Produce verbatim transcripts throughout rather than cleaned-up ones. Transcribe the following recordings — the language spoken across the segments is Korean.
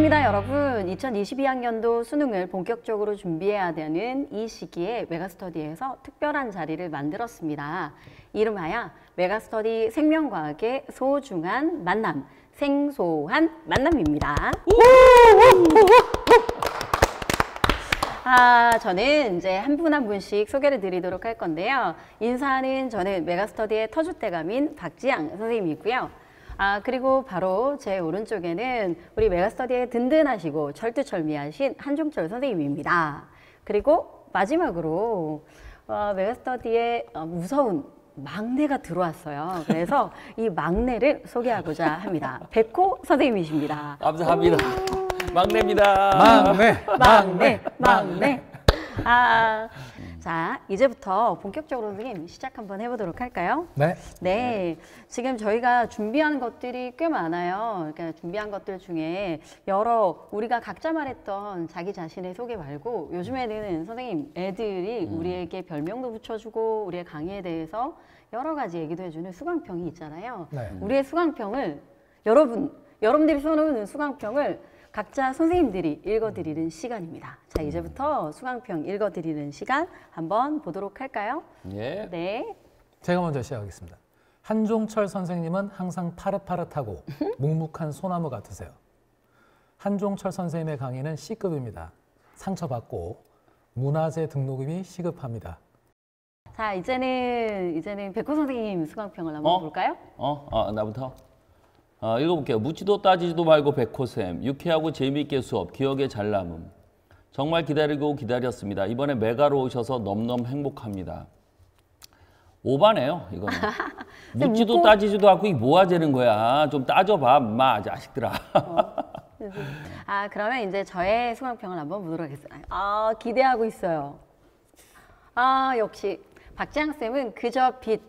반갑습니다, 여러분. 이천이십이 학년도 수능을 본격적으로 준비해야 되는 이 시기에 메가스터디에서 특별한 자리를 만들었습니다. 이름하여 메가스터디 생명과학의 소중한 만남, 생소한 만남입니다. 아, 저는 이제 한 분 한 분씩 소개를 드리도록 할 건데요. 인사는 저는 메가스터디의 터줏대감인 박지양 선생님이고요. 아, 그리고 바로 제 오른쪽에는 우리 메가스터디에 든든하시고 철두철미하신 한종철 선생님입니다. 그리고 마지막으로 어, 메가스터디에 어, 무서운 막내가 들어왔어요. 그래서 이 막내를 소개하고자 합니다. 백호 선생님이십니다. 감사합니다. 막내입니다. 막내, 막내, 막내. 아, 자, 이제부터 본격적으로 선생님 시작 한번 해보도록 할까요? 네. 네. 지금 저희가 준비한 것들이 꽤 많아요. 그러니까 준비한 것들 중에 여러 우리가 각자 말했던 자기 자신의 소개 말고 요즘에는 선생님 애들이 음. 우리에게 별명도 붙여주고 우리의 강의에 대해서 여러 가지 얘기도 해주는 수강평이 있잖아요. 네. 우리의 수강평을 여러분, 여러분들이 써놓은 수강평을 각자 선생님들이 읽어드리는 시간입니다. 자, 이제부터 수강평 읽어드리는 시간 한번 보도록 할까요? 예. 네. 제가 먼저 시작하겠습니다. 한종철 선생님은 항상 파릇파릇하고 묵묵한 소나무 같으세요. 한종철 선생님의 강의는 C급입니다. 상처받고 문화재 등록금이 시급합니다. 자, 이제는 이제는 백호 선생님 수강평을 한번 어? 볼까요? 어, 아, 나부터. 어, 읽어볼게요. 묻지도 따지지도 말고 백호쌤. 유쾌하고 재미있게 수업, 기억에 잘 남음. 정말 기다리고 기다렸습니다. 이번에 메가로 오셔서 너무너무 행복합니다. 오바네요, 이거는. 묻지도 묻고... 따지지도 않고 이게 뭐가 되는 거야. 좀 따져봐, 마 자식들아. 어. 아, 그러면 이제 저의 수강평을 한번 보도록 하겠습니다. 아, 기대하고 있어요. 아, 역시 박지양 쌤은 그저 빛.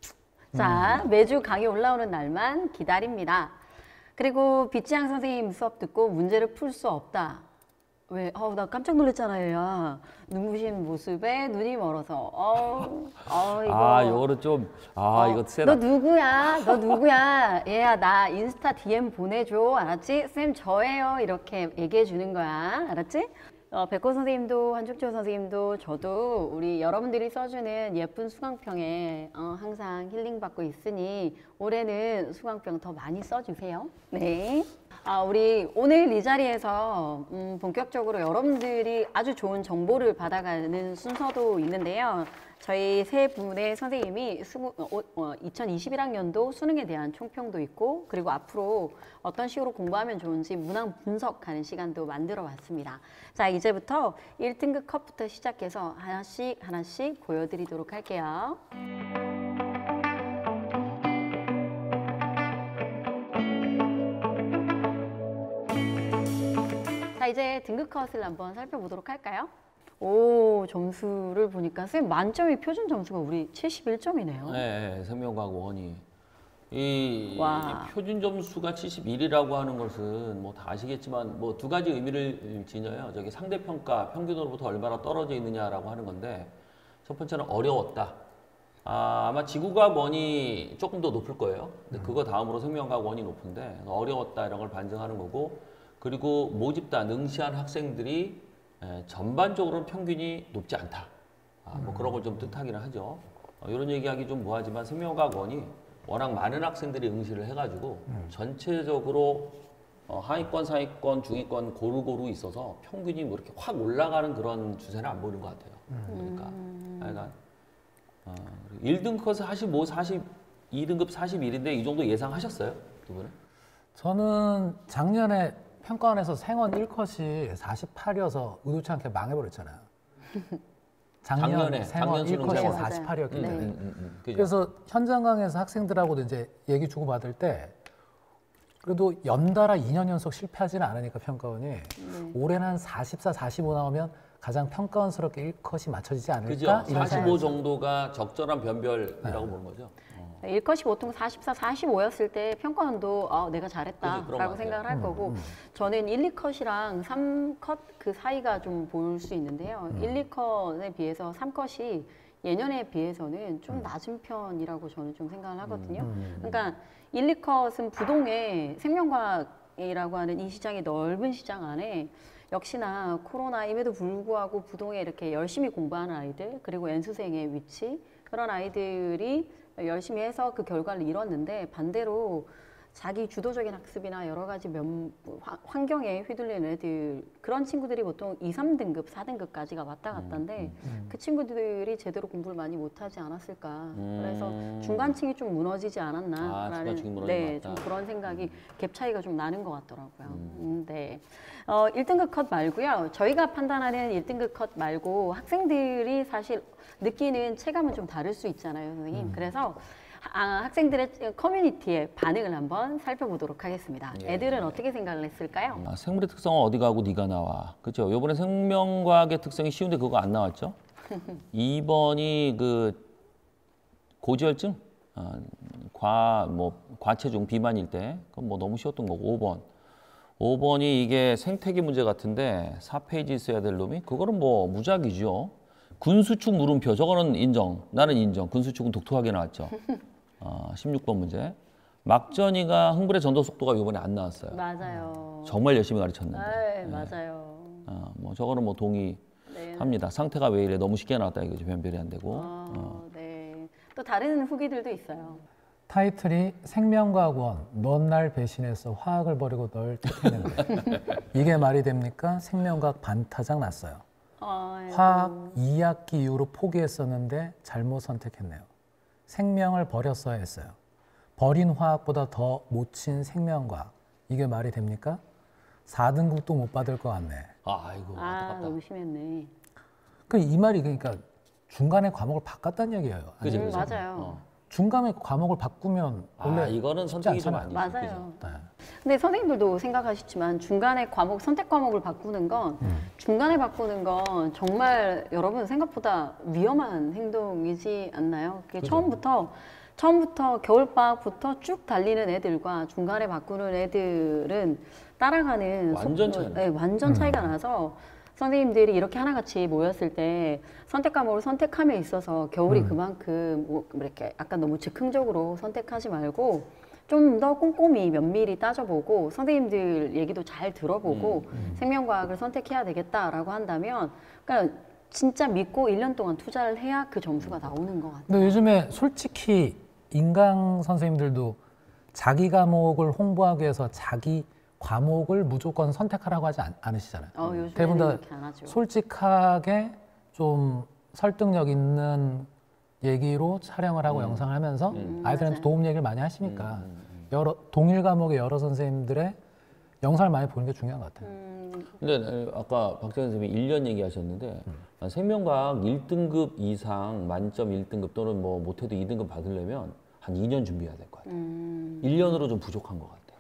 자, 매주 강의 올라오는 날만 기다립니다. 그리고 빛지양 선생님 수업 듣고 문제를 풀 수 없다. 왜? 어우, 나 깜짝 놀랐잖아요. 야. 눈부신 모습에 눈이 멀어서. 어, 어, 이거. 아, 이거는 좀, 아, 어, 이거 세다. 너 누구야? 너 누구야? 얘야, 나 인스타 디엠 보내줘. 알았지? 쌤, 저예요. 이렇게 얘기해 주는 거야. 알았지? 어, 백호 선생님도 한종철 선생님도 저도 우리 여러분들이 써주는 예쁜 수강평에 어, 항상 힐링받고 있으니 올해는 수강평 더 많이 써주세요. 네. 아, 우리 오늘 이 자리에서 음, 본격적으로 여러분들이 아주 좋은 정보를 받아가는 순서도 있는데요. 저희 세 분의 선생님이 수, 어, 어, 이천이십일 학년도 수능에 대한 총평도 있고 그리고 앞으로 어떤 식으로 공부하면 좋은지 문항 분석하는 시간도 만들어 봤습니다. 자, 이제부터 일 등급 컷부터 시작해서 하나씩 하나씩 보여드리도록 할게요. 자, 이제 등급 컷을 한번 살펴보도록 할까요? 오, 점수를 보니까 선생님 만점의 표준 점수가 우리 칠십일 점이네요. 네, 네, 생명과학 원이. 이, 이 와. 표준 점수가 칠십일이라고 하는 것은 뭐 다 아시겠지만 뭐 두 가지 의미를 지녀요. 저기 상대평가 평균으로부터 얼마나 떨어져 있느냐라고 하는 건데 첫 번째는 어려웠다. 아, 아마 지구과학 원이 조금 더 높을 거예요. 근데 그거 다음으로 생명과학 원이 높은데 어려웠다 이런 걸 반증하는 거고 그리고 모집다 능시한 학생들이 에, 전반적으로는 평균이 높지 않다. 아, 뭐 그런 걸 좀 뜻하기는 하죠. 어, 이런 얘기하기 좀 뭐하지만 생명과학 원이 워낙 많은 학생들이 응시를 해가지고 음. 전체적으로 어, 하위권, 상위권, 중위권 고루고루 있어서 평균이 뭐 이렇게 확 올라가는 그런 추세는 안 보이는 것 같아요. 음. 그러니까 약간 어, 일 등급 컷은 사십오, 사십이 등급 사십일인데 이 정도 예상하셨어요? 두 분은? 저는 작년에 평가원에서 생원 일 컷이 사십팔이어서 의도치 않게 망해버렸잖아요. 작년 작년에, 생원 작년 일 컷이 수능 사십팔이었기 때문에. 음, 음, 음, 음. 그래서 현장 강에서 학생들하고도 이제 얘기 주고받을 때 그래도 연달아 이 년 연속 실패하지는 않으니까 평가원이 음. 올해는 한 사십사, 사십오 나오면 가장 평가원스럽게 일 컷이 맞춰지지 않을까? 그죠. 사십오 정도가 적절한 변별이라고 네. 보는 거죠. 어. 일 컷이 보통 사십사, 사십오였을 때 평가원도 어, 내가 잘했다라고 생각을 할 음, 거고 음. 저는 일, 이 컷이랑 삼 컷 그 사이가 좀 볼 수 있는데요. 음. 일, 이 컷에 비해서 삼 컷이 예년에 비해서는 좀 낮은 편이라고 저는 좀 생각을 하거든요. 음. 그러니까 일, 이 컷은 부동의 생명과학 부동이라고 하는 이 시장이 넓은 시장 안에 역시나 코로나임에도 불구하고 부동에 이렇게 열심히 공부하는 아이들, 그리고 N수생의 위치, 그런 아이들이 열심히 해서 그 결과를 이뤘는데, 반대로 자기 주도적인 학습이나 여러 가지 면, 환경에 휘둘리는 애들, 그런 친구들이 보통 이, 삼 등급, 사 등급까지가 왔다 갔다인데 음, 음. 그 친구들이 제대로 공부를 많이 못하지 않았을까. 음. 그래서 중간층이 좀 무너지지 아, 않았나라는 중간층이 무너진 네, 것 좀 같다. 그런 생각이 갭 차이가 좀 나는 것 같더라고요. 음. 음, 네. 어, 일 등급 컷 말고요. 저희가 판단하는 일 등급 컷 말고 학생들이 사실 느끼는 체감은 좀 다를 수 있잖아요, 선생님. 음. 그래서 아, 학생들의 커뮤니티의 반응을 한번 살펴보도록 하겠습니다. 예. 애들은 어떻게 생각을 했을까요? 아, 생물의 특성은 어디 가고 네가 나와. 그렇죠. 이번에 생명과학의 특성이 쉬운데 그거 안 나왔죠. 이 번이 그 고지혈증, 아, 과, 뭐 과체중 비만일 때, 그건 뭐 너무 쉬웠던 거고. 오 번. 오 번이 이게 생태계 문제 같은데 사 페이지 있어야 될 놈이 그거는 뭐 무작위죠. 군수축 물음표, 저거는 인정. 나는 인정. 군수축은 독특하게 나왔죠. 어, 십육 번 문제. 막전이가 흥분의 전도 속도가 이번에 안 나왔어요. 맞아요. 정말 열심히 가르쳤는데. 네, 맞아요. 어, 뭐 저거는 뭐 네. 동의합니다. 상태가 왜 이래 너무 쉽게 나왔다 이거지. 변별이 안 되고. 어, 어. 네. 또 다른 후기들도 있어요. 타이틀이 생명과학원, 넌 날 배신해서 화학을 버리고 널 택했는데 이게 말이 됩니까? 생명과학 반타작 났어요. 아이고. 화학 이 학기 이후로 포기했었는데 잘못 선택했네요. 생명을 버렸어야 했어요. 버린 화학보다 더 못 친 생명과학. 이게 말이 됩니까? 사 등급도 못 받을 것 같네. 아, 아이고 아, 안타깝다. 너무 심했네. 그 이 말이 그러니까 중간에 과목을 바꿨다는 얘기예요. 그지, 음, 그지. 맞아요. 어. 중간에 과목을 바꾸면 원래 아, 이거는 쉽지 선택이 좀 않잖아요. 아니지. 맞아요. 그지? 네. 근데 선생님들도 생각하시지만 중간에 과목, 선택 과목을 바꾸는 건 중간에 바꾸는 건 정말 여러분 생각보다 위험한 행동이지 않나요? 그게 그죠. 처음부터 처음부터 겨울방학부터 쭉 달리는 애들과 중간에 바꾸는 애들은 따라가는 완전 속도- 차이나. 네, 완전 차이가 나서 선생님들이 이렇게 하나같이 모였을 때 선택 과목을 선택함에 있어서 겨울이 음. 그만큼 뭐 이렇게 약간 너무 즉흥적으로 선택하지 말고 좀 더 꼼꼼히 면밀히 따져보고 선생님들 얘기도 잘 들어보고 음, 생명과학을 선택해야 되겠다라고 한다면 그러니까 진짜 믿고 일 년 동안 투자를 해야 그 점수가 나오는 것 같아요. 근데 요즘에 솔직히 인강 선생님들도 자기 과목을 홍보하기 위해서 자기 과목을 무조건 선택하라고 하지 않, 않으시잖아요. 어, 요즘에는 대부분 다 그렇게 안 하죠. 솔직하게 좀 설득력 있는 얘기로 촬영을 하고 음. 영상을 하면서 음, 아이들한테 맞아요. 도움 얘기를 많이 하시니까 음, 음, 음. 여러 동일 과목의 여러 선생님들의 영상을 많이 보는 게 중요한 것 같아요. 음, 근데 아까 박정현 선생님이 일 년 얘기하셨는데 난 생명과학 일 등급 이상 만점 일 등급 또는 뭐 못해도 이 등급 받으려면 한 이 년 준비해야 될 것 같아요. 음. 일 년으로 좀 부족한 것 같아요.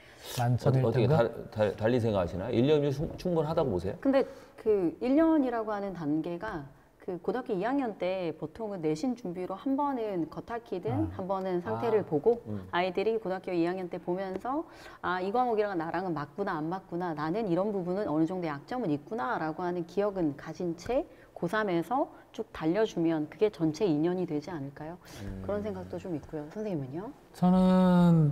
만점 어떻게, 어떻게 일 등급? 달, 달, 달리 생각하시나요? 일 년이면 충- 충분하다고 보세요? 근데 그 일 년이라고 하는 단계가 그 고등학교 이 학년 때 보통은 내신 준비로 한 번은 겉핥기든 아. 한 번은 상태를 아. 보고 음. 아이들이 고등학교 이 학년 때 보면서 아, 이 과목이랑 나랑은 맞구나 안 맞구나 나는 이런 부분은 어느 정도 약점은 있구나 라고 하는 기억은 가진 채 고삼에서 쭉 달려주면 그게 전체 이 년이 되지 않을까요? 음. 그런 생각도 좀 있고요. 선생님은요? 저는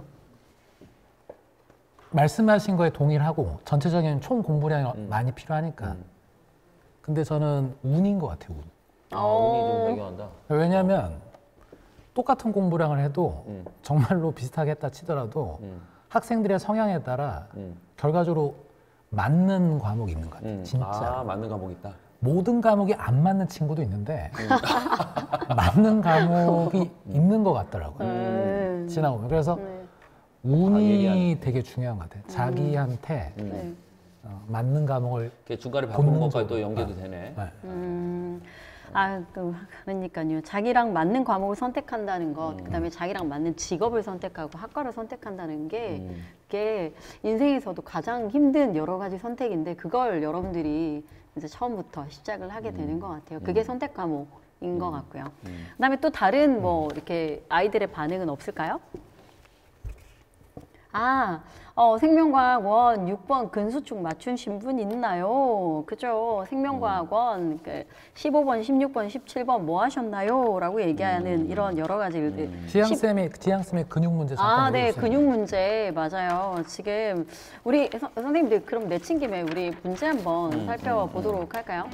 말씀하신 거에 동의를 하고 전체적인 총 공부량이 음. 많이 필요하니까. 음. 근데 저는 운인 것 같아요. 운. 아, 어. 운이 좀 작용한다. 왜냐하면 똑같은 공부량을 해도 음. 정말로 비슷하게 했다 치더라도 음. 학생들의 성향에 따라 음. 결과적으로 맞는 과목이 있는 것 같아요. 음. 진짜. 아, 맞는 과목 있다. 모든 과목이 안 맞는 친구도 있는데 맞는 과목이 있는 것 같더라고요. 음. 지나보면. 그래서 네. 운이 예리하네. 되게 중요한 것 같아요. 자기한테 음. 네. 어, 맞는 과목을 이렇게 중간에 바꾸는 것까지 또 본능적으로. 연계도 되네. 네. 음, 아, 또 그러니까요. 자기랑 맞는 과목을 선택한다는 것, 음. 그다음에 자기랑 맞는 직업을 선택하고 학과를 선택한다는 게 음. 그게 인생에서도 가장 힘든 여러 가지 선택인데 그걸 여러분들이 이제 처음부터 시작을 하게 되는 것 같아요. 그게 선택 과목인 것 같고요. 음. 그다음에 또 다른 뭐 이렇게 아이들의 반응은 없을까요? 아, 어, 생명과학원 육 번 근수축 맞추신 분 있나요? 그죠? 생명과학원 그 십오 번, 십육 번, 십칠 번 뭐 하셨나요? 라고 얘기하는 이런 여러 가지 일들. 지향쌤이 지향쌤의 근육 문제 잠깐 아, 네, 얘기해 주세요. 근육 문제 맞아요. 지금 우리 서, 선생님들 그럼 내친 김에 우리 문제 한번 음, 살펴보도록 할까요?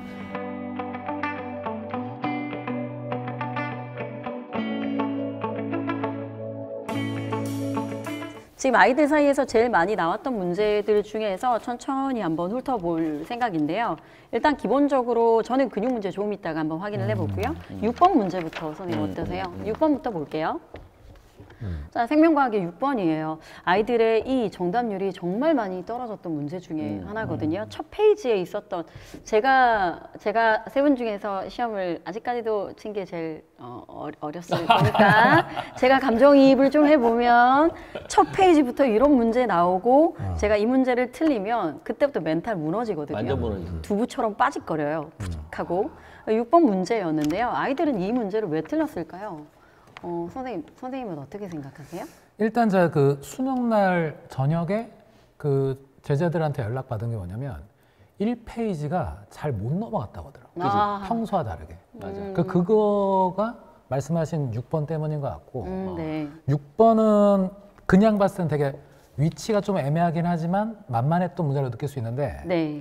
지금 아이들 사이에서 제일 많이 나왔던 문제들 중에서 천천히 한번 훑어볼 생각인데요. 일단 기본적으로 저는 근육 문제 조금 있다가 한번 확인을 해보고요. 육 번 문제부터 선생님 어떠세요? 육 번부터 볼게요. 자, 생명과학의 육 번이에요. 아이들의 이 정답률이 정말 많이 떨어졌던 문제 중에 하나거든요. 첫 페이지에 있었던 제가 제가 세 분 중에서 시험을 아직까지도 친 게 제일 어, 어- 어렸을 거니까 제가 감정이입을 좀 해보면 첫 페이지부터 이런 문제 나오고 제가 이 문제를 틀리면 그때부터 멘탈 무너지거든요. 완전 무너지죠. 두부처럼 빠질거려요. 푸직하고 육 번 문제였는데요. 아이들은 이 문제를 왜 틀렸을까요? 어, 선생님, 선생님은 어떻게 생각하세요? 일단 제가 그 수능 날 저녁에 그 제자들한테 연락 받은 게 뭐냐면 일 페이지가 잘 못 넘어갔다고 하더라고요. 아. 평소와 다르게. 맞아. 그 그거가 말씀하신 육 번 때문인 것 같고 음, 네. 육 번은 그냥 봤을 땐 되게 위치가 좀 애매하긴 하지만 만만했던 문제로 느낄 수 있는데 네.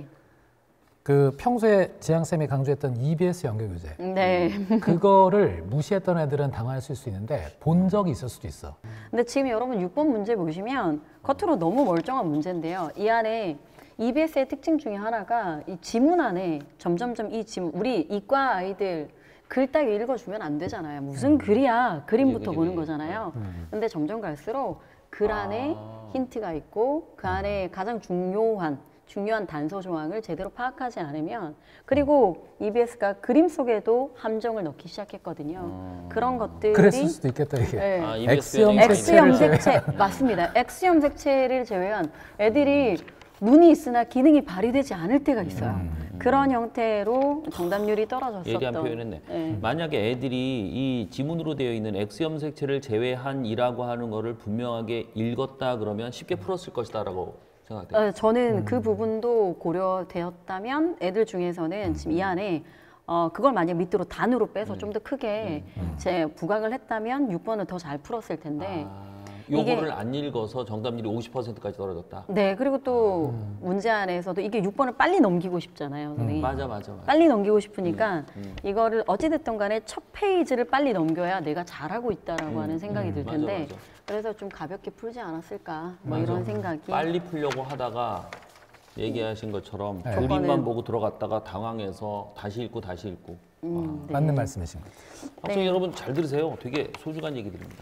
그 평소에 지향쌤이 강조했던 이비에스 연계 교재 네. 그거를 무시했던 애들은 당황했을 수 있는데 본 적이 있을 수도 있어. 근데 지금 여러분 육 번 문제 보시면 겉으로 너무 멀쩡한 문제인데요. 이 안에 이비에스의 특징 중에 하나가 이 지문 안에 점점점 이 지문, 우리 이과 아이들 글 따기 읽어주면 안 되잖아요. 무슨 글이야. 그림부터 그림이. 보는 거잖아요. 근데 점점 갈수록 글 안에 아. 힌트가 있고 그 안에 가장 중요한 중요한 단서 조항을 제대로 파악하지 않으면 그리고 이비에스가 그림 속에도 함정을 넣기 시작했거든요. 그런 것들이 그랬을 수도 있겠다 이게. 네. 아, 이비에스 X형 연예인 X 색채를 염색체 맞습니다. X 염색체를 제외한 애들이 눈이 있으나 기능이 발휘되지 않을 때가 있어요. 그런 형태로 정답률이 떨어졌었던. 예리한 표현했네. 네. 만약에 애들이 이 지문으로 되어 있는 X 염색체를 제외한 이라고 하는 거를 분명하게 읽었다 그러면 쉽게 풀었을 것이다라고 생각돼요. 어, 저는 그 부분도 고려되었다면 애들 중에서는 지금 이 안에 어, 그걸 만약 밑으로 단으로 빼서 좀 더 크게 제 부각을 했다면 육 번은 더 잘 풀었을 텐데. 아, 요거를 안 읽어서 정답률이 오십 퍼센트까지 떨어졌다. 네, 그리고 또 문제 안에서도 이게 육 번을 빨리 넘기고 싶잖아요, 선생님. 맞아, 맞아, 맞아. 빨리 넘기고 싶으니까 이거를 어찌됐든 간에 첫 페이지를 빨리 넘겨야 내가 잘하고 있다라고 하는 생각이 들 맞아, 텐데 맞아. 그래서 좀 가볍게 풀지 않았을까 뭐 맞아. 이런 생각이 빨리 풀려고 하다가 얘기하신 것처럼 네. 그림만 조건은- 보고 들어갔다가 당황해서 다시 읽고 다시 읽고. 음, 네. 맞는 말씀이신 것 같아요. 학생 여러분 잘 들으세요. 되게 소중한 얘기들입니다.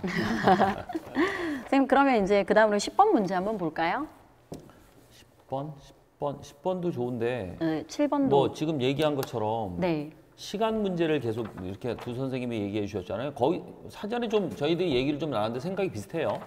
선생님 그러면 이제 그 다음으로 십 번 문제 한번 볼까요? 십 번, 십 번, 십 번도 좋은데 네, 칠 번도 뭐 지금 얘기한 것처럼 네. 시간 문제를 계속 이렇게 두 선생님이 얘기해 주셨잖아요. 거의 사전에 좀 저희들이 얘기를 좀 나눴는데 생각이 비슷해요.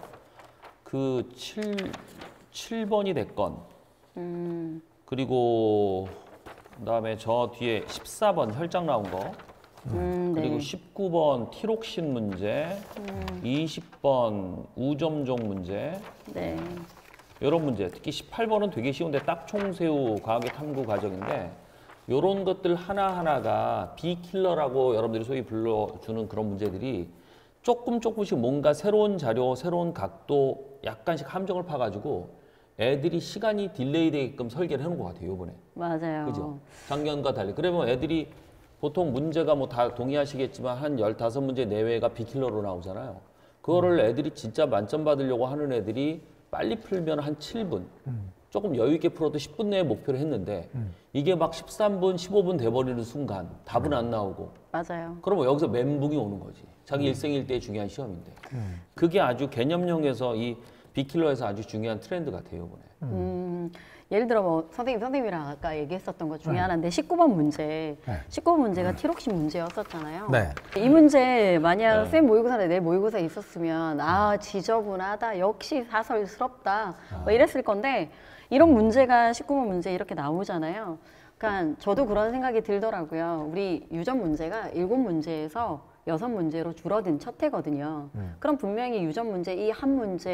그 칠, 칠 번이 됐건 음, 그리고 그다음에 저 뒤에 십사 번 혈장 나온 거 음, 그리고 네. 십구 번 티록신 문제 이십 번 우점종 문제 네. 이런 문제 특히 십팔 번은 되게 쉬운데 딱총새우 과학의 탐구 과정인데 이런 것들 하나하나가 비킬러라고 여러분들이 소위 불러주는 그런 문제들이 조금 조금씩 뭔가 새로운 자료, 새로운 각도 약간씩 함정을 파가지고 애들이 시간이 딜레이 되게끔 설계를 해놓은 것 같아요, 이번에. 맞아요. 그죠? 작년과 달리. 그러면 애들이 보통 문제가 뭐 다 동의하시겠지만 한 열다섯 문제 내외가 비킬러로 나오잖아요. 그거를 애들이 진짜 만점 받으려고 하는 애들이 빨리 풀면 한 칠 분. 조금 여유 있게 풀어도 십 분 내에 목표를 했는데 이게 막 십삼 분, 십오 분 돼버리는 순간 답은 안 나오고 맞아요. 그러면 여기서 멘붕이 오는 거지. 자기 일생일대의 중요한 시험인데. 그게 아주 개념형에서 이 비킬러에서 아주 중요한 트렌드 같아요, 이번에. 음, 예를 들어 뭐 선생님 선생님이랑 아까 얘기했었던 것 중에 하나인데 십구 번 문제, 네. 십구 번 문제가 티록시 문제였었잖아요. 네. 이 문제 만약 쌤 모의고사나 내 모의고사에 있었으면 아 지저분하다, 역시 사설스럽다 뭐 이랬을 건데 이런 문제가 십구 번 문제 이렇게 나오잖아요. 그러니까 저도 그런 생각이 들더라고요. 우리 유전 문제가 일곱 문제에서 여섯 문제로 줄어든 첫 해거든요. 음. 그럼 분명히 유전 문제 이 한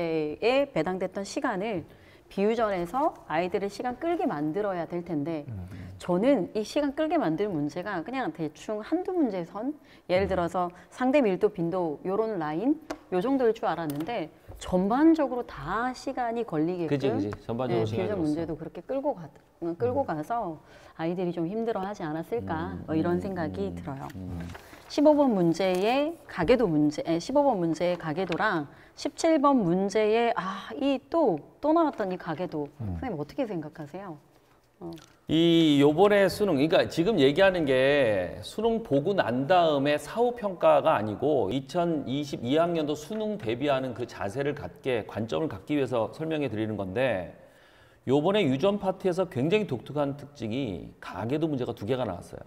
문제에 배당됐던 시간을 비유전에서 아이들의 시간 끌게 만들어야 될 텐데 음. 저는 이 시간 끌게 만들 문제가 그냥 대충 한두 문제 선 예를 들어서 상대 밀도, 빈도 요런 라인 요 정도일 줄 알았는데 전반적으로 다 시간이 걸리게끔 그치, 그치. 전반적으로 네, 비유전 문제도 그렇게 끌고 가, 끌고 음. 가서 아이들이 좀 힘들어하지 않았을까 음. 뭐 이런 생각이 음. 들어요. 음. 십오 번 문제의 가계도 문제, 십오 번 문제의 가계도랑 십칠 번 문제의 아, 이 또 또 나왔던 이 가계도 음. 선생님 어떻게 생각하세요? 어. 이 요번에 수능, 그러니까 지금 얘기하는 게 수능 보고 난 다음에 사후 평가가 아니고 이천이십이 학년도 수능 대비하는 그 자세를 갖게 관점을 갖기 위해서 설명해 드리는 건데 요번에 유전 파트에서 굉장히 독특한 특징이 가계도 문제가 두 개가 나왔어요.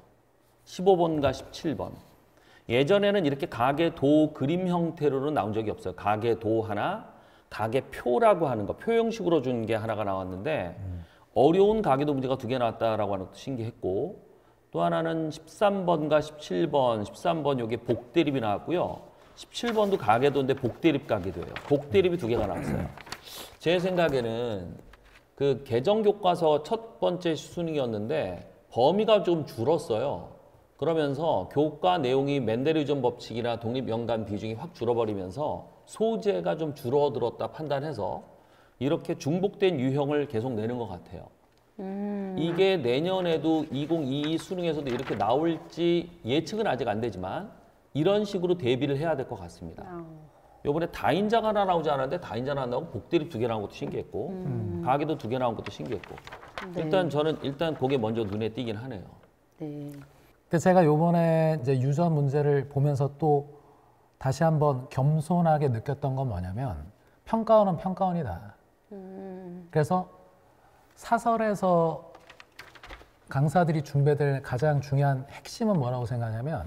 십오 번과 십칠 번. 예전에는 이렇게 가계도 그림 형태로는 나온 적이 없어요. 가계도 하나, 가계표라고 하는 거, 표 형식으로 준 게 하나가 나왔는데 음. 어려운 가계도 문제가 두 개 나왔다라고 하는 것도 신기했고 또 하나는 십삼 번과 십칠 번, 십삼 번 요게 복대립이 나왔고요. 십칠 번도 가계도인데 복대립 가계도예요. 복대립이 두 개가 나왔어요. 제 생각에는 그 개정교과서 첫 번째 수능이었는데 범위가 좀 줄었어요. 그러면서 교과 내용이 맨델유전 법칙이나 독립연관 비중이 확 줄어버리면서 소재가 좀 줄어들었다 판단해서 이렇게 중복된 유형을 계속 내는 것 같아요. 음. 이게 내년에도 이천이십이 수능에서도 이렇게 나올지 예측은 아직 안 되지만 이런 식으로 대비를 해야 될 것 같습니다. 요번에 다인자가 하나 나오지 않았는데 다인자가 하나 나오고 복대립 두 개 나온 것도 신기했고 음. 가계도 두 개 나온 것도 신기했고 네. 일단 저는 일단 그게 먼저 눈에 띄긴 하네요. 네. 근데 제가 요번에 이제 유전 문제를 보면서 또 다시 한번 겸손하게 느꼈던 건 뭐냐면 평가원은 평가원이다. 음. 그래서 사설에서 강사들이 준비될 가장 중요한 핵심은 뭐라고 생각하냐면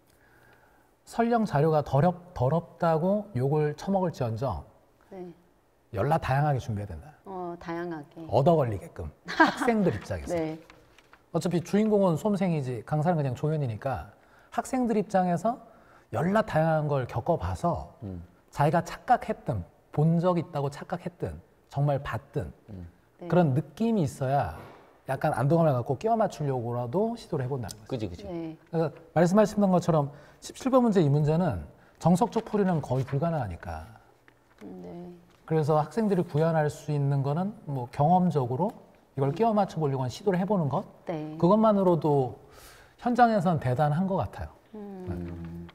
설령 자료가 더럽, 더럽다고 욕을 처먹을지언정 네. 연락 다양하게 준비해야 된다. 어, 다양하게. 얻어 걸리게끔 학생들 입장에서. 네. 어차피 주인공은 솜생이지 강사는 그냥 조연이니까 학생들 입장에서 연락 다양한 걸 겪어봐서 음. 자기가 착각했든 본 적 있다고 착각했든 정말 봤든 음. 네. 그런 느낌이 있어야 약간 안도감을 갖고 끼워 맞추려고라도 시도를 해본다는 거죠. 그지, 그지. 네. 그래서 말씀하셨던 것처럼 십칠 번 문제 이 문제는 정석적 풀이는 거의 불가능하니까. 네. 그래서 학생들이 구현할 수 있는 거는 뭐 경험적으로 이걸 끼워 맞춰 보려고 하는 시도를 해보는 것. 네. 그것만으로도 현장에서는 대단한 것 같아요. 음.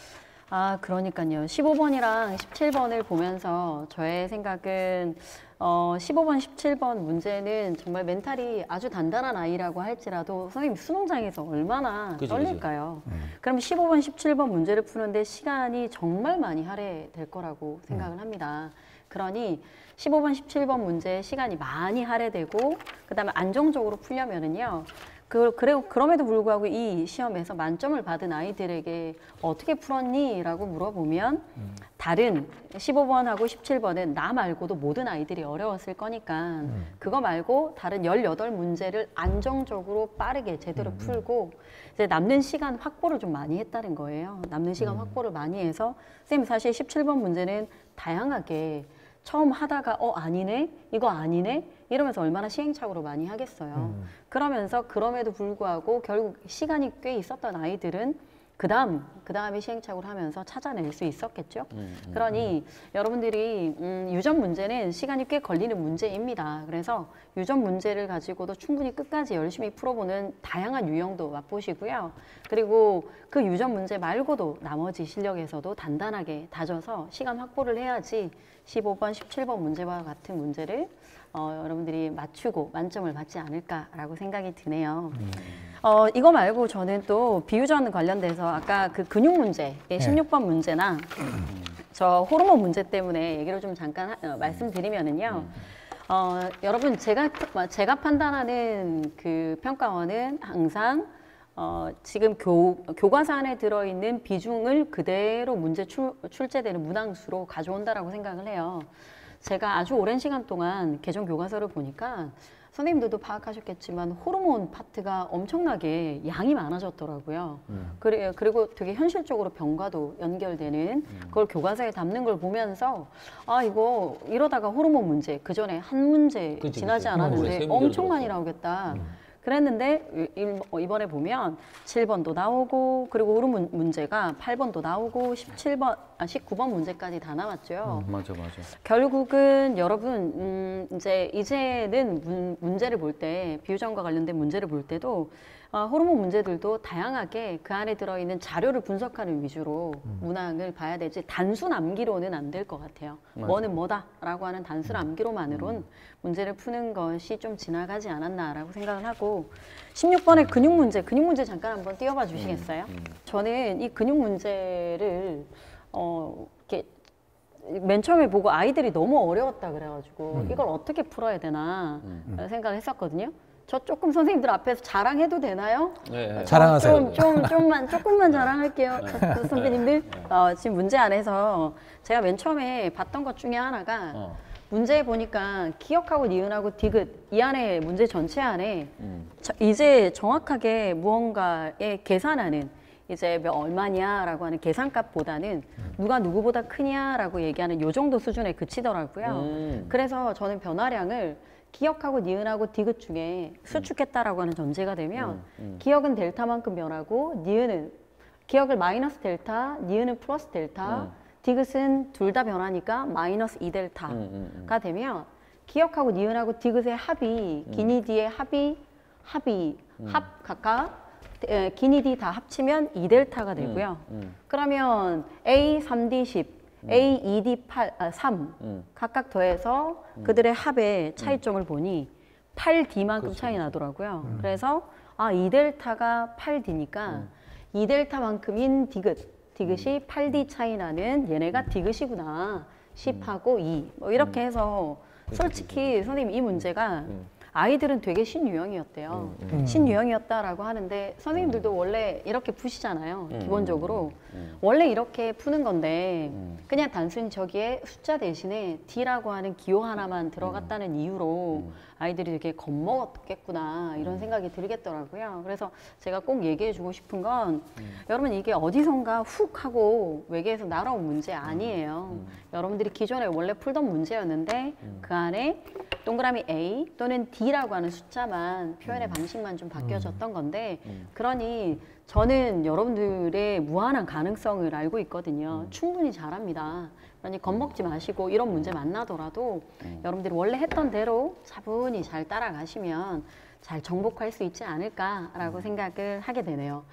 아, 그러니까요. 십오 번이랑 십칠 번을 보면서 저의 생각은 어, 십오 번, 십칠 번 문제는 정말 멘탈이 아주 단단한 아이라고 할지라도 선생님 수능장에서 얼마나 그치, 떨릴까요? 그치. 음. 그럼 십오 번, 십칠 번 문제를 푸는데 시간이 정말 많이 할애될 거라고 생각을 합니다. 그러니 십오 번, 십칠 번 문제에 시간이 많이 할애되고 그다음에 안정적으로 풀려면은요. 그, 그래, 그럼에도 불구하고 이 시험에서 만점을 받은 아이들에게 어떻게 풀었니? 라고 물어보면 음. 다른 십오 번하고 십칠 번은 나 말고도 모든 아이들이 어려웠을 거니까 음. 그거 말고 다른 열여덟 문제를 안정적으로 빠르게 제대로 음. 풀고 이제 남는 시간 확보를 좀 많이 했다는 거예요. 남는 시간 음. 확보를 많이 해서 선생님 사실 십칠 번 문제는 다양하게 처음 하다가 어 아니네? 이거 아니네? 이러면서 얼마나 시행착오를 많이 하겠어요. 음. 그러면서 그럼에도 불구하고 결국 시간이 꽤 있었던 아이들은 그 다음, 그 다음에 시행착오를 하면서 찾아낼 수 있었겠죠. 음, 음, 그러니 음. 여러분들이 음, 유전 문제는 시간이 꽤 걸리는 문제입니다. 그래서 유전 문제를 가지고도 충분히 끝까지 열심히 풀어보는 다양한 유형도 맛보시고요. 그리고 그 유전 문제 말고도 나머지 실력에서도 단단하게 다져서 시간 확보를 해야지 십오 번, 십칠 번 문제와 같은 문제를 어, 여러분들이 맞추고 만점을 받지 않을까라고 생각이 드네요. 음. 어, 이거 말고 저는 또 비유전 관련돼서 아까 그 근육 문제, 네. 십육 번 문제나 음. 저 호르몬 문제 때문에 얘기를 좀 잠깐 하, 어, 말씀드리면은요. 음. 어, 여러분 제가 제가 판단하는 그 평가원은 항상 어, 지금 교, 교과서 안에 들어있는 비중을 그대로 문제 출, 출제되는 문항수로 가져온다라고 생각을 해요. 제가 아주 오랜 시간 동안 개정 교과서를 보니까 선생님들도 파악하셨겠지만 호르몬 파트가 엄청나게 양이 많아졌더라고요. 음. 그래, 그리고 되게 현실적으로 병과도 연결되는 그걸 교과서에 담는 걸 보면서 아 이거 이러다가 호르몬 문제 그 전에 한 문제 그치, 지나지 그치. 않았는데 세 문제를 엄청 많이 들었어. 나오겠다. 그랬는데 이- 이번에 보면 칠 번도 나오고 그리고 호르몬 문제가 팔 번도 나오고 십칠 번, 아, 십구 번 문제까지 다 나왔죠. 맞아, 맞아. 결국은 여러분 음, 이제 이제는 문, 문제를 볼 때 비유정과 관련된 문제를 볼 때도 어, 호르몬 문제들도 다양하게 그 안에 들어있는 자료를 분석하는 위주로 문항을 봐야 되지 단순 암기로는 안 될 것 같아요. 맞아. 뭐는 뭐다라고 하는 단순 암기로만으론 문제를 푸는 것이 좀 지나가지 않았나라고 생각을 하고 십육 번의 근육 문제, 근육 문제 잠깐 한번 띄워봐 주시겠어요? 저는 이 근육 문제를 어, 이렇게 맨 처음에 보고 아이들이 너무 어려웠다 그래가지고 이걸 어떻게 풀어야 되나 생각을 했었거든요. 저 조금 선생님들 앞에서 자랑해도 되나요? 네, 네. 자랑하세요. 좀, 좀, 좀만, 조금만 자랑할게요. 그 선배님들. 어, 지금 문제 안에서 제가 맨 처음에 봤던 것 중에 하나가 어. 문제 보니까 기억하고 니은하고 디귿 이 안에 문제 전체 안에 음. 저- 이제 정확하게 무언가에 계산하는 이제 몇 얼마냐라고 하는 계산값보다는 누가 누구보다 크냐라고 얘기하는 요 정도 수준에 그치더라고요. 음. 그래서 저는 변화량을 기억하고 니은하고 디귿 중에 수축했다라고 하는 전제가 되면 음. 기억은 델타만큼 변하고 니은은 기억을 마이너스 델타, 니은은 플러스 델타, 음. 디귿은 둘 다 변하니까 마이너스 이 델타가 음, 음, 되면 기억하고 니은하고 디귿의 합이 기니디의 합이 합이 합 각각 에, 기니디 다 합치면 이 델타가 되고요. 음. 그러면 A 삼 디 십, A 이 디 팔, 아, 삼 음. 각각 더해서 그들의 합의 차이점을 보니 팔 디만큼 그렇죠. 차이 나더라고요. 그래서 아, 이 델타가 팔 디니까 이 델타만큼인 디귿, 디귿이 팔 디 차이 나는 얘네가 디귿이구나. 십하고 이. 뭐 이렇게 해서 솔직히 선생님 이 문제가 아이들은 되게 신유형이었대요. 음. 신유형이었다라고 하는데 선생님들도 원래 이렇게 푸시잖아요. 음. 기본적으로. 음. 원래 이렇게 푸는 건데 음. 그냥 단순히 저기에 숫자 대신에 D라고 하는 기호 하나만 들어갔다는 이유로 아이들이 되게 겁먹었겠구나 이런 생각이 들겠더라고요. 그래서 제가 꼭 얘기해 주고 싶은 건 여러분 이게 어디선가 훅 하고 외계에서 날아온 문제 아니에요. 여러분들이 기존에 원래 풀던 문제였는데 그 안에 동그라미 A 또는 D라고 하는 숫자만 표현의 방식만 좀 바뀌어졌던 건데 그러니 저는 여러분들의 무한한 가능성을 알고 있거든요. 충분히 잘합니다. 그러니 겁먹지 마시고 이런 문제 만나더라도 여러분들이 원래 했던 대로 차분히 잘 따라가시면 잘 정복할 수 있지 않을까라고 생각을 하게 되네요.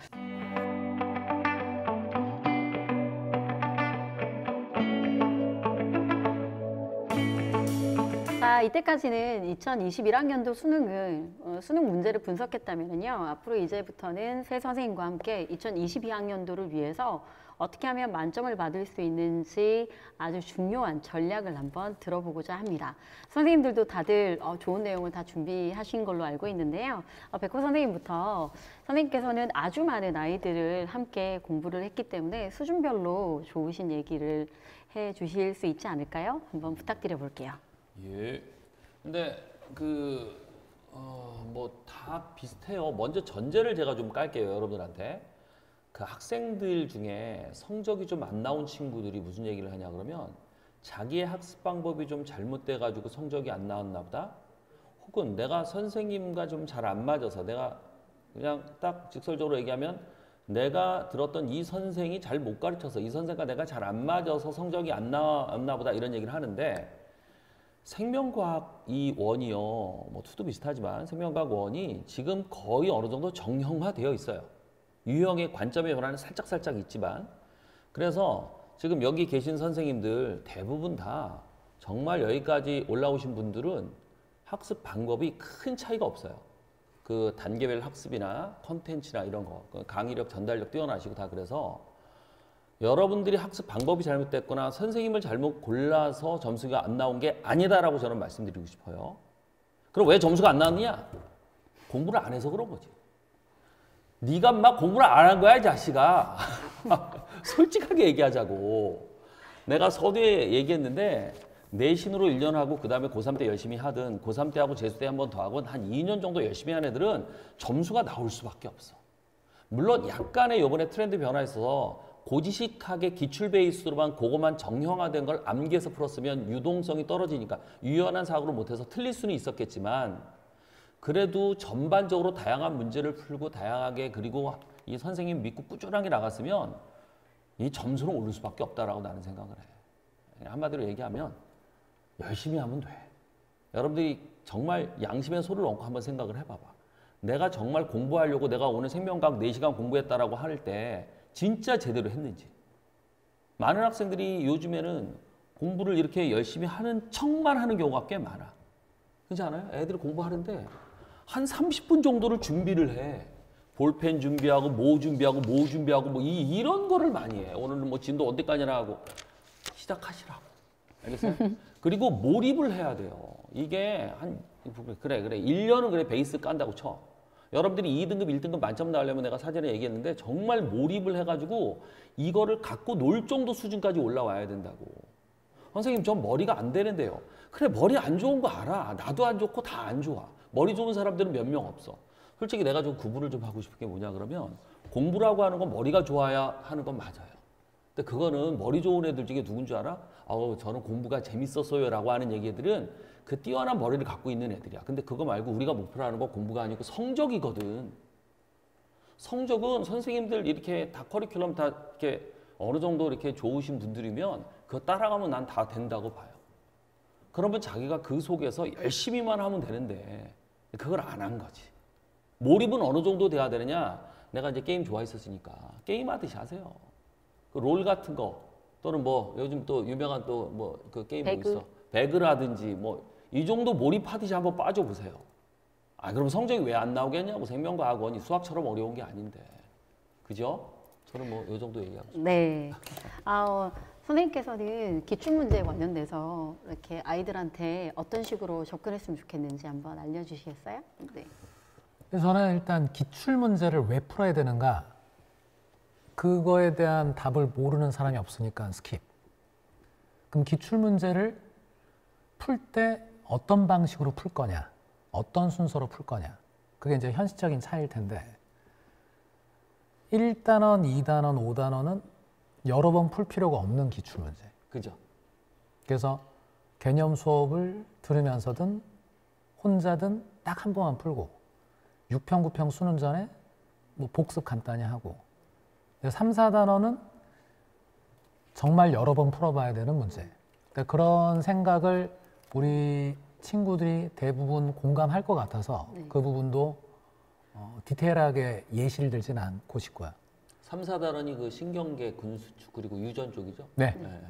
자, 이때까지는 이천이십일 학년도 수능을 어, 수능 문제를 분석했다면요. 앞으로 이제부터는 새 선생님과 함께 이천이십이 학년도를 위해서 어떻게 하면 만점을 받을 수 있는지 아주 중요한 전략을 한번 들어보고자 합니다. 선생님들도 다들 어, 좋은 내용을 다 준비하신 걸로 알고 있는데요. 어, 백호 선생님부터 선생님께서는 아주 많은 아이들을 함께 공부를 했기 때문에 수준별로 좋으신 얘기를 해 주실 수 있지 않을까요? 한번 부탁드려 볼게요. 예. 근데 그, 어, 뭐 다 비슷해요. 먼저 전제를 제가 좀 깔게요, 여러분들한테. 그 학생들 중에 성적이 좀 안 나온 친구들이 무슨 얘기를 하냐 그러면 자기의 학습 방법이 좀 잘못돼 가지고 성적이 안 나왔나 보다. 혹은 내가 선생님과 좀 잘 안 맞아서 내가 그냥 딱 직설적으로 얘기하면 내가 들었던 이 선생이 잘 못 가르쳐서 이 선생과 내가 잘 안 맞아서 성적이 안 나왔나 보다 이런 얘기를 하는데 생명과학 이 원이요, 뭐 투도 비슷하지만 생명과학 원이 지금 거의 어느 정도 정형화되어 있어요. 유형의 관점의 변화는 살짝살짝 있지만 그래서 지금 여기 계신 선생님들 대부분 다 정말 여기까지 올라오신 분들은 학습 방법이 큰 차이가 없어요. 그 단계별 학습이나 컨텐츠나 이런 거, 강의력, 전달력 뛰어나시고 다 그래서 여러분들이 학습 방법이 잘못됐거나 선생님을 잘못 골라서 점수가 안 나온 게 아니다라고 저는 말씀드리고 싶어요. 그럼 왜 점수가 안 나왔느냐? 공부를 안 해서 그런 거지. 네가 막 공부를 안 한 거야, 이 자식아. 솔직하게 얘기하자고. 내가 서두에 얘기했는데 내신으로 일 년 하고 그 다음에 고삼 때 열심히 하든 고삼 때 하고 재수 때 한 번 더 하고 한 이 년 정도 열심히 한 애들은 점수가 나올 수밖에 없어. 물론 약간의 요번에 트렌드 변화에 있어서 고지식하게 기출 베이스로만 그것만 정형화된 걸 암기해서 풀었으면 유동성이 떨어지니까 유연한 사고를 못해서 틀릴 수는 있었겠지만 그래도 전반적으로 다양한 문제를 풀고 다양하게 그리고 이 선생님 믿고 꾸준하게 나갔으면 이 점수는 오를 수밖에 없다라고 나는 생각을 해. 한마디로 얘기하면 열심히 하면 돼. 여러분들이 정말 양심의 소리를 얹고 한번 생각을 해봐봐. 내가 정말 공부하려고 내가 오늘 생명과학 네 시간 공부했다라고 할 때 진짜 제대로 했는지. 많은 학생들이 요즘에는 공부를 이렇게 열심히 하는 척만 하는 경우가 꽤 많아. 그렇지 않아요? 애들이 공부하는데 한 삼십 분 정도를 준비를 해. 볼펜 준비하고 뭐 준비하고 뭐 준비하고 뭐 이, 이런 거를 많이 해. 오늘은 뭐 진도 어디까지나 하고 시작하시라고. 알겠어요? 그리고 몰입을 해야 돼요. 이게 한 그래 그래 일 년은 그래 베이스 깐다고 쳐. 여러분들이 이 등급, 일 등급 만점 나오려면 내가 사전에 얘기했는데 정말 몰입을 해가지고 이거를 갖고 놀 정도 수준까지 올라와야 된다고. 선생님 전 머리가 안 되는데요. 그래 머리 안 좋은 거 알아. 나도 안 좋고 다 안 좋아. 머리 좋은 사람들은 몇 명 없어. 솔직히 내가 좀 구분을 좀 하고 싶은 게 뭐냐 그러면 공부라고 하는 건 머리가 좋아야 하는 건 맞아요. 근데 그거는 머리 좋은 애들 중에 누군 줄 알아? 아우 저는 공부가 재밌었어요 라고 하는 얘기들은 그 뛰어난 머리를 갖고 있는 애들이야. 근데 그거 말고 우리가 목표로 하는 건 공부가 아니고 성적이거든. 성적은 선생님들 이렇게 다 커리큘럼 다 이렇게 어느 정도 이렇게 좋으신 분들이면 그거 따라가면 난 다 된다고 봐요. 그러면 자기가 그 속에서 열심히만 하면 되는데 그걸 안 한 거지. 몰입은 어느 정도 돼야 되느냐? 내가 이제 게임 좋아했었으니까 게임 하듯이 하세요. 그 롤 같은 거 또는 뭐 요즘 또 유명한 또 뭐 그 게임 뭐 배그. 있어? 배그라든지 뭐 이 정도 몰입하듯이 한번 빠져보세요. 아 그럼 성적이 왜 안 나오겠냐고. 생명과학원이 수학처럼 어려운 게 아닌데. 그죠? 저는 뭐 이 정도 얘기하고 싶어요. 네. 아, 어, 선생님께서는 기출문제에 관련돼서 이렇게 아이들한테 어떤 식으로 접근했으면 좋겠는지 한번 알려주시겠어요? 네. 저는 일단 기출 문제를 왜 풀어야 되는가 그거에 대한 답을 모르는 사람이 없으니까 스킵. 그럼 기출 문제를 풀 때 어떤 방식으로 풀 거냐, 어떤 순서로 풀 거냐, 그게 이제 현실적인 차이일 텐데 일 단원, 이 단원, 오 단원은 여러 번 풀 필요가 없는 기출 문제. 그죠? 그래서 개념 수업을 들으면서든 혼자든 딱 한 번만 풀고 육 평, 구 평 수능 전에 뭐 복습 간단히 하고 삼, 사 단원은 정말 여러 번 풀어봐야 되는 문제. 그러니까 그런 생각을 우리 친구들이 대부분 공감할 것 같아서 네. 그 부분도 어, 디테일하게 예시를 들진 않고 싶고요. 삼, 사 단원이 그 신경계, 군수축 그리고 유전 쪽이죠? 네. 네.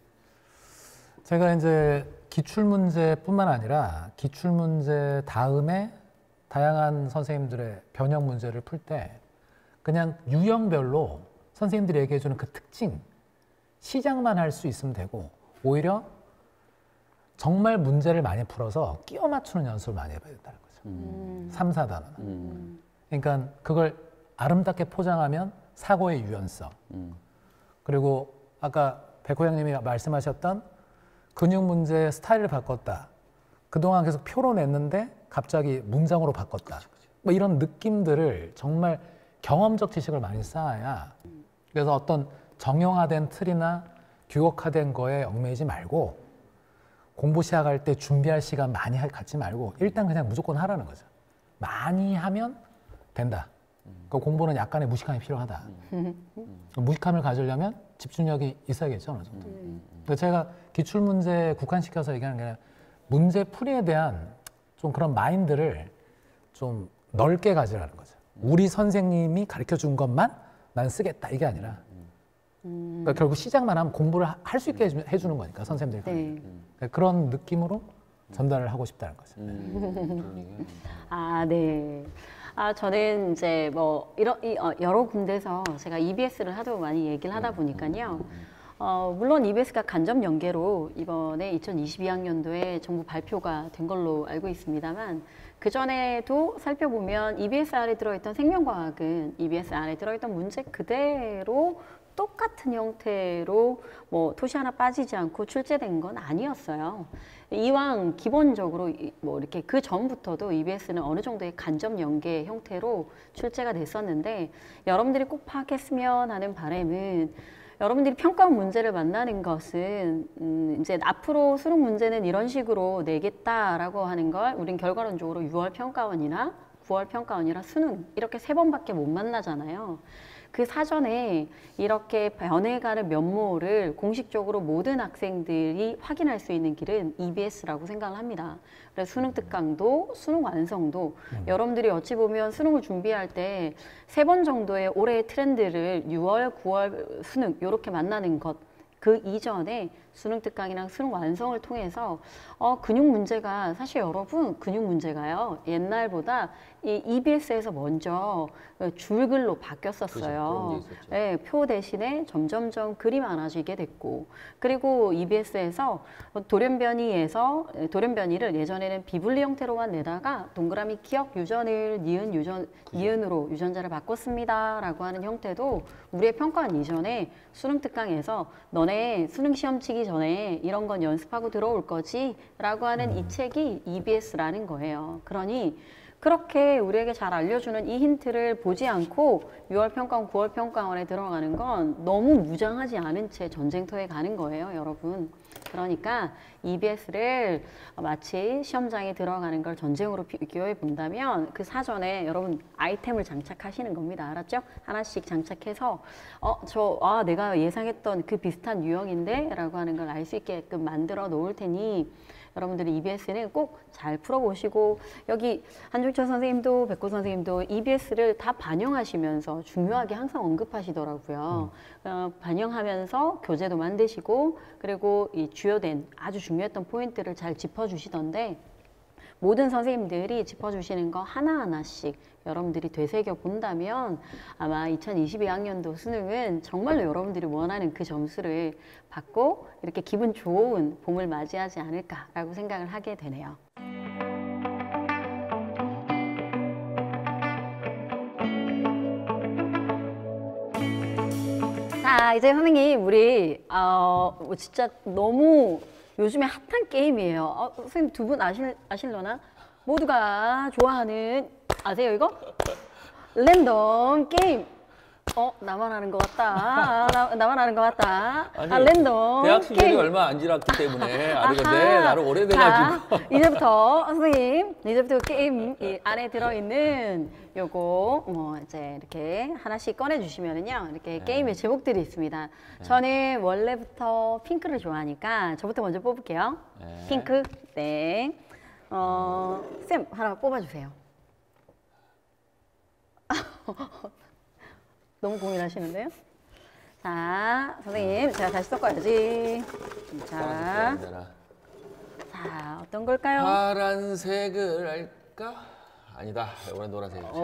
제가 이제 기출문제뿐만 아니라 기출문제 다음에 다양한 선생님들의 변형 문제를 풀 때 그냥 유형별로 선생님들이 얘기해주는 그 특징, 시작만 할 수 있으면 되고 오히려 정말 문제를 많이 풀어서 끼워 맞추는 연습을 많이 해봐야 된다는 거죠. 음. 삼, 사 단원은. 음. 그러니까 그걸 아름답게 포장하면 사고의 유연성. 음. 그리고 아까 백호 형님이 말씀하셨던 근육 문제의 스타일을 바꿨다. 그동안 계속 표로 냈는데 갑자기 문장으로 바꿨다. 뭐 이런 느낌들을 정말 경험적 지식을 많이 쌓아야 그래서 어떤 정형화된 틀이나 규격화된 거에 얽매이지 말고 공부 시작할 때 준비할 시간 많이 갖지 말고 일단 그냥 무조건 하라는 거죠. 많이 하면 된다. 그 공부는 약간의 무식함이 필요하다. 무식함을 가지려면 집중력이 있어야겠죠, 어느 정도. 그러니까 제가 기출 문제에 국한시켜서 얘기하는 게 아니라 문제 풀이에 대한 좀 그런 마인드를 좀 넓게 가지라는 거죠. 우리 선생님이 가르쳐 준 것만 난 쓰겠다 이게 아니라 그러니까 결국 시작만 하면 공부를 할 수 있게 해주는 거니까 선생님들이. 네. 그러니까 그런 느낌으로 전달을 하고 싶다는 거죠. 음. 그런 얘기예요. 아, 네. 아, 저는 이제 뭐 이러, 이, 어, 여러 군데서 제가 이비에스를 하도 많이 얘기를 하다 보니까요. 어, 물론 이비에스가 간접 연계로 이번에 이천이십이 학년도에 정부 발표가 된 걸로 알고 있습니다만 그 전에도 살펴보면 이비에스 안에 들어있던 생명과학은 이비에스 안에 들어있던 문제 그대로 똑같은 형태로 뭐 토시 하나 빠지지 않고 출제된 건 아니었어요. 이왕 기본적으로 뭐 이렇게 그 전부터도 이비에스는 어느 정도의 간접 연계 형태로 출제가 됐었는데 여러분들이 꼭 파악했으면 하는 바람은 여러분들이 평가원 문제를 만나는 것은 음 이제 앞으로 수능 문제는 이런 식으로 내겠다라고 하는 걸 우린 결과론적으로 유월 평가원이나 구월 평가원이라 수능 이렇게 세 번밖에 못 만나잖아요. 그 사전에 이렇게 변해가는 면모를 공식적으로 모든 학생들이 확인할 수 있는 길은 이비에스라고 생각을 합니다. 그래서 수능 특강도 수능 완성도 음. 여러분들이 어찌 보면 수능을 준비할 때 세 번 정도의 올해의 트렌드를 유월, 구월 수능 이렇게 만나는 것 그 이전에 수능 특강이랑 수능 완성을 통해서 어, 근육 문제가 사실 여러분 근육 문제가요 옛날보다 이 이비에스에서 먼저 줄글로 바뀌었었어요. 그죠, 네, 표 대신에 점점점 글이 많아지게 됐고 그리고 이비에스에서 돌연변이에서 돌연변이를 예전에는 비분리 형태로만 내다가 동그라미 기억 유전을 니은 유전 그죠. 니은으로 유전자를 바꿨습니다라고 하는 형태도 우리의 평가원 이전에 수능 특강에서 너네 수능 시험 치기 전에 이런 건 연습하고 들어올 거지 라고 하는 음. 이 책이 이비에스라는 거예요. 그러니 그렇게 우리에게 잘 알려주는 이 힌트를 보지 않고 유월 평가원, 구월 평가원에 들어가는 건 너무 무장하지 않은 채 전쟁터에 가는 거예요, 여러분. 그러니까 이비에스를 마치 시험장에 들어가는 걸 전쟁으로 비교해 본다면 그 사전에 여러분 아이템을 장착하시는 겁니다. 알았죠? 하나씩 장착해서 어, 저, 아, 내가 예상했던 그 비슷한 유형인데? 라고 하는 걸 알 수 있게끔 만들어 놓을 테니 여러분들이 이비에스는 꼭 잘 풀어보시고 여기 한중철 선생님도 백호 선생님도 이비에스를 다 반영하시면서 중요하게 항상 언급하시더라고요. 음. 어, 반영하면서 교재도 만드시고 그리고 이 주요된 아주 중요했던 포인트를 잘 짚어주시던데 모든 선생님들이 짚어주시는 거 하나하나씩 여러분들이 되새겨 본다면 아마 이천이십이 학년도 수능은 정말로 여러분들이 원하는 그 점수를 받고 이렇게 기분 좋은 봄을 맞이하지 않을까라고 생각을 하게 되네요. 자, 이제 선생님 우리 어, 진짜 너무 요즘에 핫한 게임이에요. 어, 선생님 두 분 아실, 아실려나? 모두가 좋아하는 아세요 이거? 랜덤 게임. 어 나만 하는 것 같다. 나, 나만 하는 것 같다. 아니, 아, 랜덤 대학 시절이 게임. 얼마 안 지났기 때문에 아는데 나는 오래돼가지고. 자, 이제부터 선생님 이제부터 게임 이 안에 들어있는 요거 뭐 이제 이렇게 하나씩 꺼내 주시면은요 이렇게 네. 게임의 제목들이 있습니다. 네. 저는 원래부터 핑크를 좋아하니까 저부터 먼저 뽑을게요. 네. 핑크. 네. 어, 쌤 하나 뽑아주세요. 너무 고민하시는데요? 자, 선생님, 제가 다시 섞어야지. 자, 자, 어떤 걸까요? 파란색을 할까? 아니다, 이번엔 노란색이죠.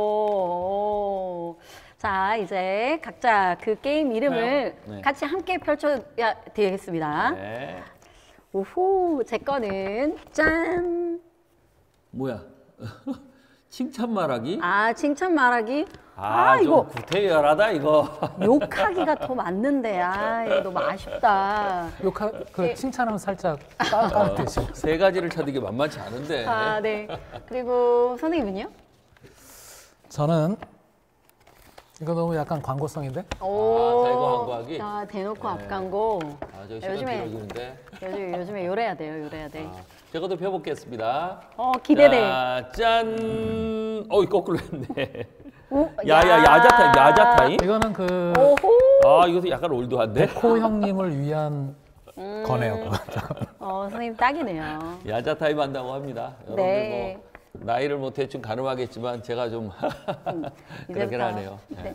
오, 오. 자, 이제 각자 그 게임 이름을 네. 같이 함께 펼쳐야 되겠습니다. 네. 오호, 제 거는 짠. 뭐야? 칭찬 말하기? 아, 칭찬 말하기? 아, 아 이거 구태열하다 이거. 욕하기가 더 맞는데, 아, 이거 너무 아쉽다. 욕하, 그 칭찬하면 살짝 까듯이. 어, 세 가지를 찾는 만만치 않은데. 아, 네. 그리고 선생님은요? 저는 이거 너무 약간 광고성인데? 오, 아, 대거 광고하기? 아, 대놓고 네. 앞광고. 아, 저 시간 요즘에, 길어지는데. 요즘, 요즘에 요래야 돼요, 요래야 돼. 아, 제가 또 펴볼겠습니다. 어, 기대돼. 자, 짠! 어, 거꾸로 했네. 오, 야, 야, 야자 타임, 야자 타임? 이거는 그. 오호. 아, 이것도 약간 올드한데? 백호 형님을 위한 음. 거네요. 어, 선생님 딱이네요. 야자 타임 한다고 합니다. 여러분들 네. 뭐. 나이를 뭐 대충 가늠하겠지만 제가 좀 음, 그렇긴 하네요. 네.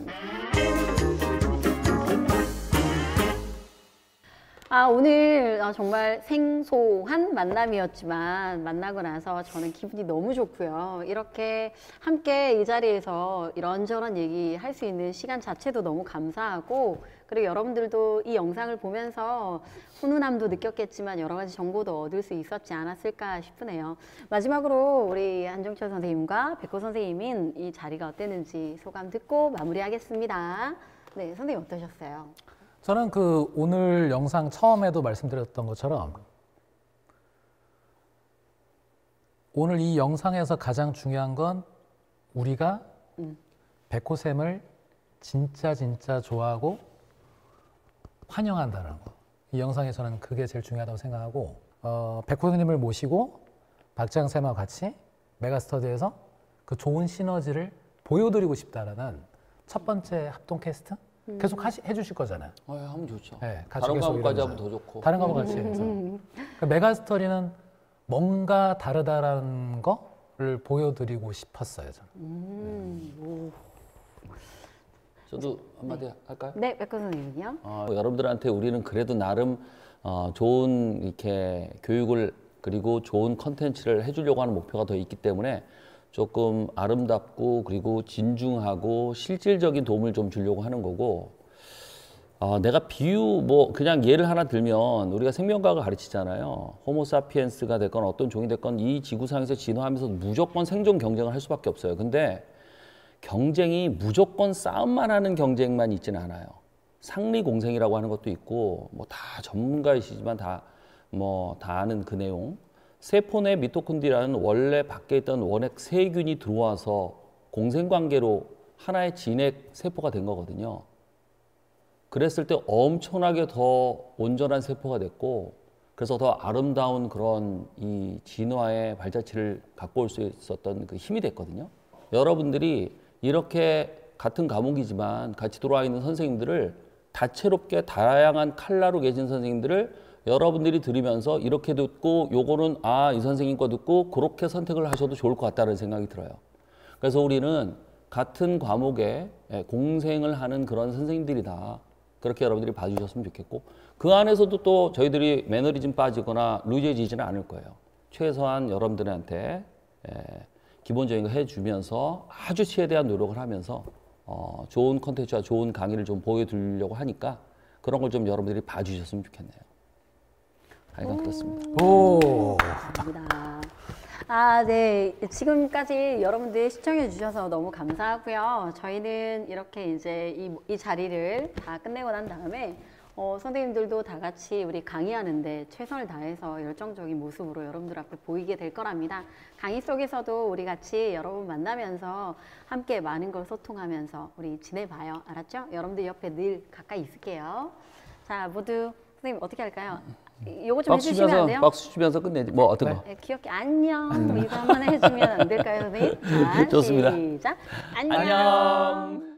아, 오늘 정말 생소한 만남이었지만 만나고 나서 저는 기분이 너무 좋고요. 이렇게 함께 이 자리에서 이런저런 얘기 할 수 있는 시간 자체도 너무 감사하고 그리고 여러분들도 이 영상을 보면서 훈훈함도 느꼈겠지만 여러 가지 정보도 얻을 수 있었지 않았을까 싶으네요. 마지막으로 우리 한종철 선생님과 백호 선생님인 이 자리가 어땠는지 소감 듣고 마무리하겠습니다. 네, 선생님 어떠셨어요? 저는 그 오늘 영상 처음에도 말씀드렸던 것처럼 오늘 이 영상에서 가장 중요한 건 우리가 음. 백호쌤을 진짜 진짜 좋아하고 환영한다는 거. 이 영상에서는 그게 제일 중요하다고 생각하고 어, 백호님을 모시고 박지향쌤하고 같이 메가스터디에서 그 좋은 시너지를 보여드리고 싶다라는 첫 번째 합동 캐스트 계속 하시, 해주실 거잖아요. 어, 하면 좋죠. 네, 같이 다른 계속 과목까지 이러면서. 하면 더 좋고. 다른 과목 같이 해서. 그러니까 메가스터디는 뭔가 다르다라는 거를 보여드리고 싶었어요. 저는. 음, 저도 한마디 할까요? 네, 백호 선생님은요? 어, 여러분들한테 우리는 그래도 나름 어, 좋은 이렇게 교육을 그리고 좋은 컨텐츠를 해주려고 하는 목표가 더 있기 때문에 조금 아름답고 그리고 진중하고 실질적인 도움을 좀 주려고 하는 거고 어, 내가 비유 뭐 그냥 예를 하나 들면 우리가 생명과학을 가르치잖아요. 호모사피엔스가 됐건 어떤 종이 됐건 이 지구상에서 진화하면서 무조건 생존 경쟁을 할 수밖에 없어요. 근데 경쟁이 무조건 싸움만 하는 경쟁만 있지는 않아요. 상리 공생이라고 하는 것도 있고 뭐 다 전문가이시지만 다 뭐 다 아는 그 내용. 세포 내 미토콘드리아는 원래 밖에 있던 원핵 세균이 들어와서 공생관계로 하나의 진핵 세포가 된 거거든요. 그랬을 때 엄청나게 더 온전한 세포가 됐고 그래서 더 아름다운 그런 이 진화의 발자취를 갖고 올 수 있었던 그 힘이 됐거든요. 여러분들이 이렇게 같은 과목이지만 같이 들어와 있는 선생님들을 다채롭게 다양한 컬러로 계신 선생님들을 여러분들이 들으면서 이렇게 듣고 요거는 아, 이 선생님 거 듣고 그렇게 선택을 하셔도 좋을 것 같다는 생각이 들어요. 그래서 우리는 같은 과목에 공생을 하는 그런 선생님들이다. 그렇게 여러분들이 봐주셨으면 좋겠고 그 안에서도 또 저희들이 매너리즘 빠지거나 루즈해지지는 않을 거예요. 최소한 여러분들한테 기본적인 거 해주면서 아주 최대한 노력을 하면서 어, 좋은 콘텐츠와 좋은 강의를 좀 보여드리려고 하니까 그런 걸 좀 여러분들이 봐주셨으면 좋겠네요. 하여간 그렇습니다. 오. 감사합니다. 아, 네. 지금까지 여러분들 시청해 주셔서 너무 감사하고요. 저희는 이렇게 이제 이, 이 자리를 다 끝내고 난 다음에 어, 선생님들도 다 같이 우리 강의하는데 최선을 다해서 열정적인 모습으로 여러분들 앞에 보이게 될 거랍니다. 강의 속에서도 우리 같이 여러분 만나면서 함께 많은 걸 소통하면서 우리 지내봐요. 알았죠? 여러분들 옆에 늘 가까이 있을게요. 자, 모두 선생님 어떻게 할까요? 요거 좀 박수 해주시면 안 주면서 돼요? 박수 주면서 끝내지. 뭐 어떤 거? 네, 귀엽게 안녕 이거 한번 해주면 안 될까요, 선생님? 자, 좋습니다. 시작. 안녕.